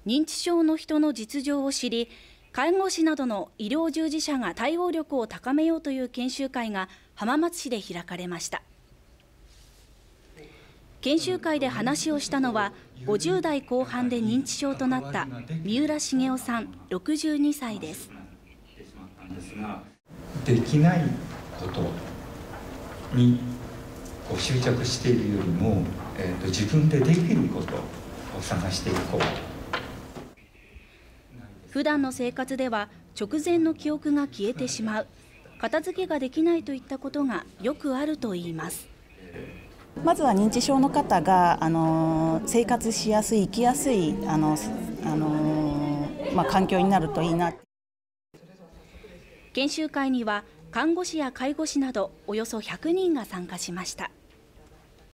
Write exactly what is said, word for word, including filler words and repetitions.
認知症の人の実情を知り、介護士などの医療従事者が対応力を高めようという研修会が浜松市で開かれました。研修会で話をしたのは、ごじゅう代後半で認知症となった三浦茂雄さん、ろくじゅうにさいです。 できないことにこう執着しているよりも、えーと、自分でできることを探していこう。 普段の生活では直前の記憶が消えてしまう、片付けができないといったことがよくあるといいます。 まずは認知症の方があの生活しやすい、生きやすいあの、あのまあ、環境になるといいな。 研修会には看護師や介護士などおよそひゃくにんが参加しました。